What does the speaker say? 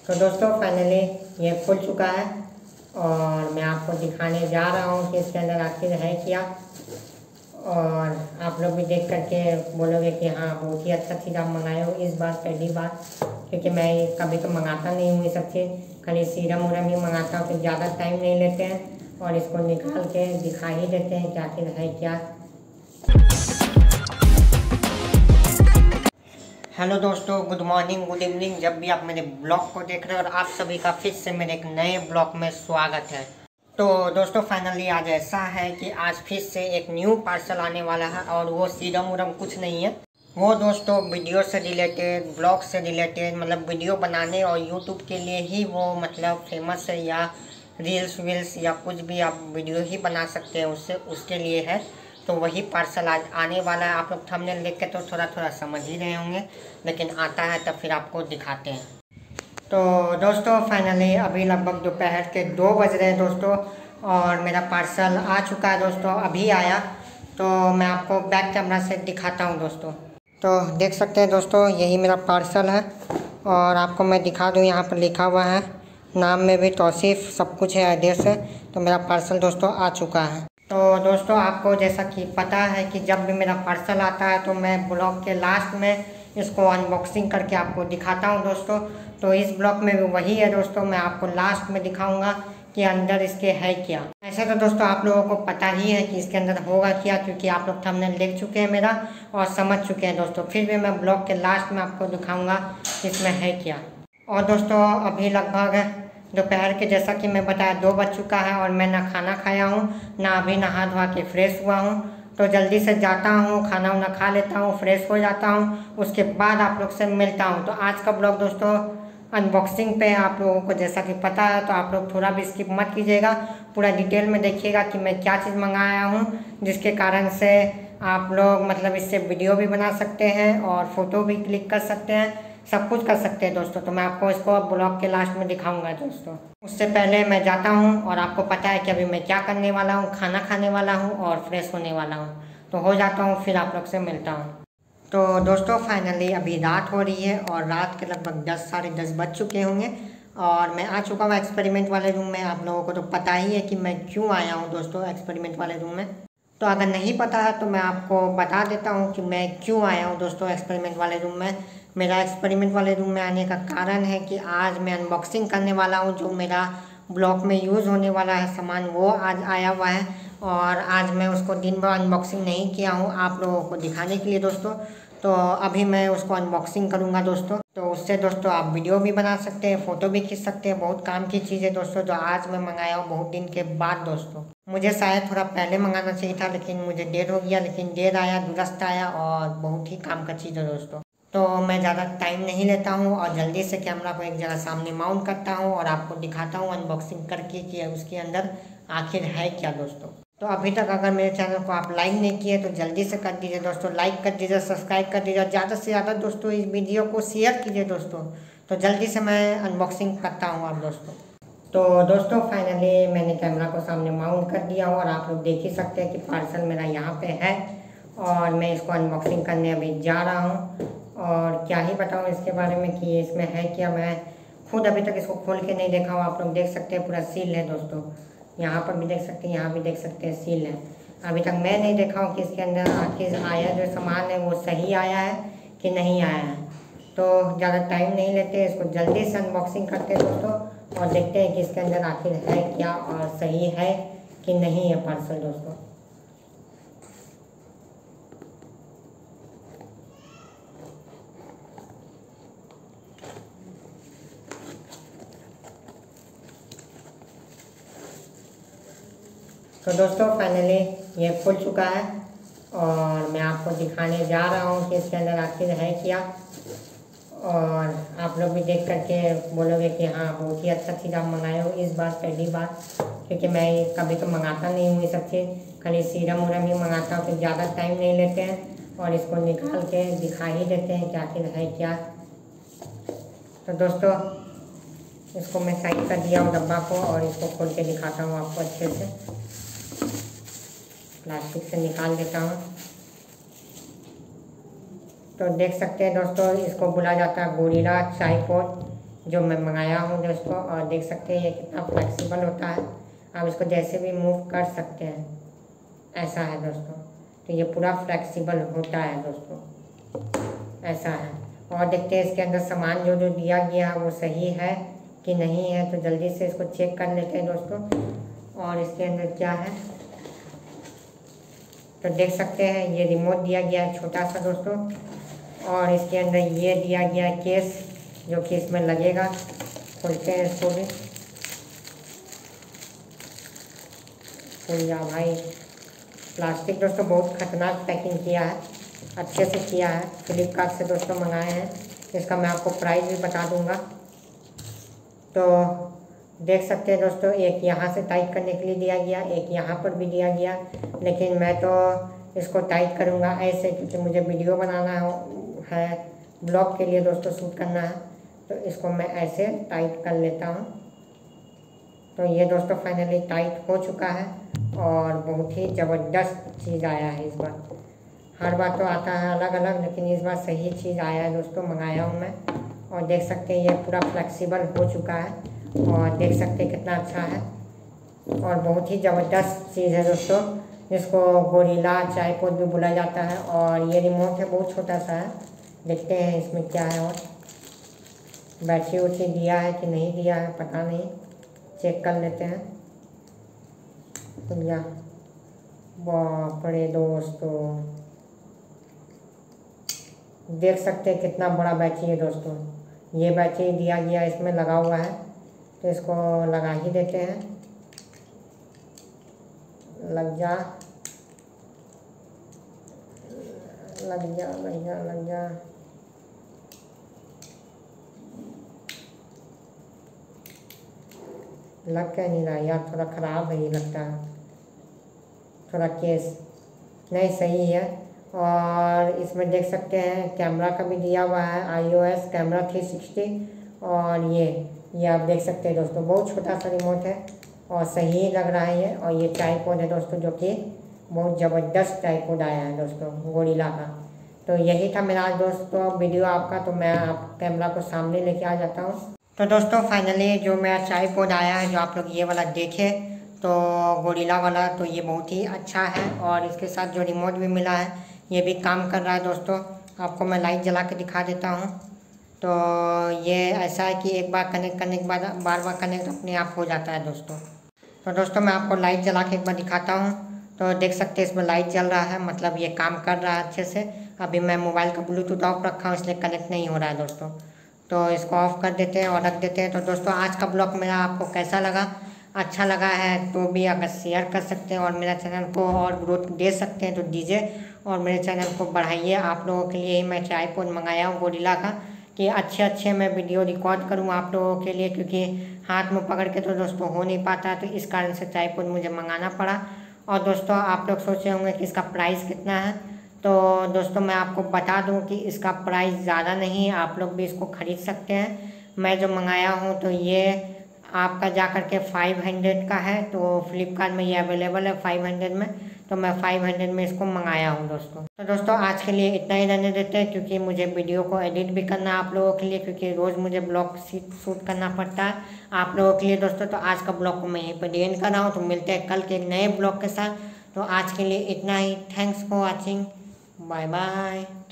तो दोस्तों फाइनली ये खुल चुका है और मैं आपको दिखाने जा रहा हूँ कि इसके अंदर आखिर है क्या। और आप लोग भी देख करके बोलोगे कि हाँ बहुत ही अच्छा चीज़ आप मंगाए हो इस बार पहली बार, क्योंकि मैं कभी तो मंगाता नहीं हूँ ये सब चीज़, खाली सीरम उरम ही मंगाता हूँ तो ज़्यादा टाइम नहीं लेते हैं और इसको निकाल के दिखा ही देते हैं कि आखिर है क्या। हेलो दोस्तों, गुड मॉर्निंग, गुड इवनिंग, जब भी आप मेरे ब्लॉग को देख रहे हो और आप सभी का फिर से मेरे एक नए ब्लॉग में स्वागत है। तो दोस्तों फाइनली आज ऐसा है कि आज फिर से एक न्यू पार्सल आने वाला है और वो सीरम उरम कुछ नहीं है, वो दोस्तों वीडियो से रिलेटेड, ब्लॉग से रिलेटेड, मतलब वीडियो बनाने और यूट्यूब के लिए ही वो मतलब फेमस है, या रील्स वील्स या कुछ भी आप वीडियो ही बना सकते हैं उससे, उसके लिए है। तो वही पार्सल आज आने वाला है। आप लोग थंबनेल देख के तो थोड़ा थोड़ा समझ ही रहे होंगे, लेकिन आता है तब फिर आपको दिखाते हैं। तो दोस्तों फाइनली अभी लगभग दोपहर के 2 बज रहे हैं दोस्तों और मेरा पार्सल आ चुका है दोस्तों, अभी आया। तो मैं आपको बैक कैमरा से दिखाता हूँ दोस्तों। तो देख सकते हैं दोस्तों यही मेरा पार्सल है और आपको मैं दिखा दूँ, यहाँ पर लिखा हुआ है, नाम में भी तौसीफ़, सब कुछ है, एड्रेस है। तो मेरा पार्सल दोस्तों आ चुका है। तो दोस्तों आपको जैसा कि पता है कि जब भी मेरा पार्सल आता है तो मैं ब्लॉग के लास्ट में इसको अनबॉक्सिंग करके आपको दिखाता हूं दोस्तों। तो इस ब्लॉग में भी वही है दोस्तों, मैं आपको लास्ट में दिखाऊंगा कि अंदर इसके है क्या। ऐसे तो दोस्तों आप लोगों को पता ही है कि इसके अंदर होगा क्या, क्योंकि आप लोग थंबनेल देख चुके हैं मेरा और समझ चुके हैं दोस्तों। फिर भी मैं ब्लॉग के लास्ट में आपको दिखाऊँगा कि इसमें है क्या। और दोस्तों अभी लगभग दोपहर के, जैसा कि मैं बताया, 2 बज चुका है और मैं ना खाना खाया हूँ ना अभी नहा धोवा के फ्रेश हुआ हूँ। तो जल्दी से जाता हूँ, खाना वाना खा लेता हूँ, फ्रेश हो जाता हूँ, उसके बाद आप लोग से मिलता हूँ। तो आज का ब्लॉग दोस्तों अनबॉक्सिंग पे आप लोगों को जैसा कि पता है, तो आप लोग थोड़ा भी स्किप मत कीजिएगा, पूरा डिटेल में देखिएगा कि मैं क्या चीज़ मंगाया हूँ, जिसके कारण से आप लोग मतलब इससे वीडियो भी बना सकते हैं और फ़ोटो भी क्लिक कर सकते हैं, सब कुछ कर सकते हैं दोस्तों। तो मैं आपको इसको ब्लॉग के लास्ट में दिखाऊंगा दोस्तों। उससे पहले मैं जाता हूं और आपको पता है कि अभी मैं क्या करने वाला हूं, खाना खाने वाला हूं और फ्रेश होने वाला हूं। तो हो जाता हूं, फिर आप लोग से मिलता हूं। तो दोस्तों फाइनली अभी रात हो रही है और रात के लगभग 10 साढ़े 10 बज चुके होंगे और मैं आ चुका हूँ एक्सपेरिमेंट वाले रूम में। आप लोगों को तो पता ही है कि मैं क्यों आया हूँ दोस्तों एक्सपेरिमेंट वाले रूम में। तो अगर नहीं पता है तो मैं आपको बता देता हूँ कि मैं क्यों आया हूँ दोस्तों एक्सपेरिमेंट वाले रूम में। मेरा एक्सपेरिमेंट वाले रूम में आने का कारण है कि आज मैं अनबॉक्सिंग करने वाला हूँ, जो मेरा ब्लॉग में यूज़ होने वाला है सामान, वो आज आया हुआ है और आज मैं उसको दिन भर अनबॉक्सिंग नहीं किया हूँ आप लोगों को दिखाने के लिए दोस्तों। तो अभी मैं उसको अनबॉक्सिंग करूँगा दोस्तों। तो उससे दोस्तों आप वीडियो भी बना सकते हैं, फ़ोटो भी खींच सकते हैं, बहुत काम की चीज़ है दोस्तों जो आज मैं मंगाया हूँ बहुत दिन के बाद दोस्तों। मुझे शायद थोड़ा पहले मंगाना चाहिए था, लेकिन मुझे देर हो गया, लेकिन देर आया दुरुस्त आया और बहुत ही काम का चीज़ है दोस्तों। तो मैं ज़्यादा टाइम नहीं लेता हूँ और जल्दी से कैमरा को एक जगह सामने माउंट करता हूँ और आपको दिखाता हूँ अनबॉक्सिंग करके कि उसके अंदर आखिर है क्या दोस्तों। तो अभी तक अगर मेरे चैनल को आप लाइक नहीं किए तो जल्दी से कर दीजिए दोस्तों, लाइक कर दीजिए, सब्सक्राइब कर दीजिए और ज़्यादा से ज़्यादा दोस्तों इस वीडियो को शेयर कीजिए दोस्तों। तो जल्दी से मैं अनबॉक्सिंग करता हूँ आप दोस्तों। तो दोस्तों फाइनली मैंने कैमरा को सामने माउंट कर दिया और आप लोग देख ही सकते हैं कि पार्सल मेरा यहाँ पे है और मैं इसको अनबॉक्सिंग करने अभी जा रहा हूँ। और क्या ही बताऊँ इसके बारे में कि इसमें है क्या, मैं खुद अभी तक इसको खोल के नहीं देखा हूँ। आप लोग देख सकते हैं पूरा सील है दोस्तों, यहाँ पर भी देख सकते हैं, यहाँ भी देख सकते हैं, सील है। अभी तक मैं नहीं देखा हूँ कि इसके अंदर आखिर आया जो सामान है वो सही आया है कि नहीं आया है। तो ज़्यादा टाइम नहीं लेते, इसको जल्दी से अनबॉक्सिंग करते हैं दोस्तों और देखते हैं कि इसके अंदर आखिर है क्या और सही है कि नहीं है पार्सल दोस्तों। तो दोस्तों फाइनली ये खुल चुका है और मैं आपको दिखाने जा रहा हूँ कि इसके अंदर आखिर है क्या। और आप लोग भी देख करके बोलोगे कि हाँ बहुत ही अच्छा चीज़ आप मंगाए हो इस बार पहली बार, क्योंकि मैं कभी तो मंगाता नहीं हूँ ये सब चीज़, खाली सीरम उरम ही मंगाता हूँ, तो ज़्यादा टाइम नहीं लेते हैं और इसको निकाल के दिखा ही देते हैं कि आखिर है क्या। तो दोस्तों इसको मैं साइड कर दिया हूँ डब्बा को और इसको खोल के दिखाता हूँ आपको अच्छे से, प्लास्टिक से निकाल देता हूँ। तो देख सकते हैं दोस्तों इसको बोला जाता है गोरिल्ला ट्राइपॉड, जो मैं मंगाया हूँ दोस्तों। और देख सकते हैं ये कितना फ्लेक्सिबल होता है, आप इसको जैसे भी मूव कर सकते हैं, ऐसा है दोस्तों। तो ये पूरा फ्लेक्सिबल होता है दोस्तों, ऐसा है। और देखते हैं इसके अंदर सामान जो जो दिया गया है वो सही है कि नहीं है, तो जल्दी से इसको चेक कर लेते हैं दोस्तों। और इसके अंदर क्या है तो देख सकते हैं ये रिमोट दिया गया है छोटा सा दोस्तों। और इसके अंदर ये दिया गया है केस जो कि इसमें लगेगा। खोलते हैं इसको भी। खुल जा भाई। प्लास्टिक दोस्तों बहुत खतरनाक पैकिंग किया है, अच्छे से किया है। फ्लिपकार्ट से दोस्तों मंगाए हैं, इसका मैं आपको प्राइस भी बता दूंगा। तो देख सकते हैं दोस्तों, एक यहाँ से टाइट करने के लिए दिया गया, एक यहाँ पर भी दिया गया। लेकिन मैं तो इसको टाइट करूँगा ऐसे, क्योंकि मुझे वीडियो बनाना है, ब्लॉग के लिए दोस्तों शूट करना है। तो इसको मैं ऐसे टाइट कर लेता हूँ। तो ये दोस्तों फाइनली टाइट हो चुका है और बहुत ही ज़बरदस्त चीज़ आया है इस बार। हर बार तो आता है अलग अलग, लेकिन इस बार सही चीज़ आया है दोस्तों, मंगाया हूँ मैं। और देख सकते हैं ये पूरा फ्लेक्सिबल हो चुका है और देख सकते हैं कितना अच्छा है और बहुत ही ज़बरदस्त चीज़ है दोस्तों, जिसको गोरिल्ला ट्राइपॉड भी बोला जाता है। और ये रिमोट है, बहुत छोटा सा है। देखते हैं इसमें क्या है। और बैटरी उटरी दिया है कि नहीं दिया है पता नहीं, चेक कर लेते हैं। तो या बाप रे दोस्तों, देख सकते हैं कितना बड़ा बैटरी है दोस्तों। ये बैटरी दिया गया इसमें लगा हुआ है, तो इसको लगा ही देते हैं। लग जा लग जा लग जा लग जा। लग क्या नहीं रहा यार, थोड़ा ख़राब है ये लगता है, थोड़ा केस नहीं सही है। और इसमें देख सकते हैं कैमरा का भी दिया हुआ है, iOS कैमरा 360। और ये आप देख सकते हैं दोस्तों, बहुत छोटा सा रिमोट है और सही लग रहा है ये। और ये ट्राइपॉड है दोस्तों, जो कि बहुत ज़बरदस्त ट्राइपॉड आया है दोस्तों गोरिल्ला का। तो यही था मेरा दोस्तों वीडियो आपका। तो मैं आप कैमरा को सामने लेके आ जाता हूँ। तो दोस्तों फाइनली जो मेरा ट्राइपॉड आया है, जो आप लोग ये वाला देखे तो गोरिल्ला वाला, तो ये बहुत ही अच्छा है। और इसके साथ जो रिमोट भी मिला है ये भी काम कर रहा है दोस्तों। आपको मैं लाइट जला के दिखा देता हूँ। तो ये ऐसा है कि एक बार कनेक्ट करने के बाद बार बार कनेक्ट अपने आप हो जाता है दोस्तों। तो दोस्तों मैं आपको लाइट जला के एक बार दिखाता हूँ। तो देख सकते हैं इसमें लाइट जल रहा है, मतलब ये काम कर रहा है अच्छे से। अभी मैं मोबाइल का ब्लूटूथ ऑफ रखा हूँ, इसलिए कनेक्ट नहीं हो रहा है दोस्तों। तो इसको ऑफ कर देते हैं और रख देते हैं। तो दोस्तों आज का ब्लॉग मेरा आपको कैसा लगा? अच्छा लगा है तो भी अगर शेयर कर सकते हैं और मेरा चैनल को और ग्रोथ दे सकते हैं तो दीजिए और मेरे चैनल को बढ़ाइए। आप लोगों के लिए ही मैं ट्राइपॉड मंगाया हूँ गोरिल्ला का, कि अच्छे मैं वीडियो रिकॉर्ड करूँ आप लोगों के लिए, क्योंकि हाथ में पकड़ के तो दोस्तों हो नहीं पाता, तो इस कारण से ट्राइपॉड मुझे मंगाना पड़ा। और दोस्तों आप लोग सोचे होंगे कि इसका प्राइस कितना है, तो दोस्तों मैं आपको बता दूं कि इसका प्राइस ज़्यादा नहीं है, आप लोग भी इसको ख़रीद सकते हैं। मैं जो मंगाया हूं तो ये आपका जा कर के 500 का है, तो फ्लिपकार्ट में ये अवेलेबल है 500 में। तो मैं 500 में इसको मंगाया हूं दोस्तों। तो दोस्तों आज के लिए इतना ही रहने देते हैं, क्योंकि मुझे वीडियो को एडिट भी करना है आप लोगों के लिए, क्योंकि रोज़ मुझे ब्लॉग शूट करना पड़ता है आप लोगों के लिए दोस्तों। तो आज का ब्लॉग को मैं यहीं पर एंड कर रहा हूँ। तो मिलते हैं कल के एक नए ब्लॉग के साथ। तो आज के लिए इतना ही। Thanks for watching, bye bye.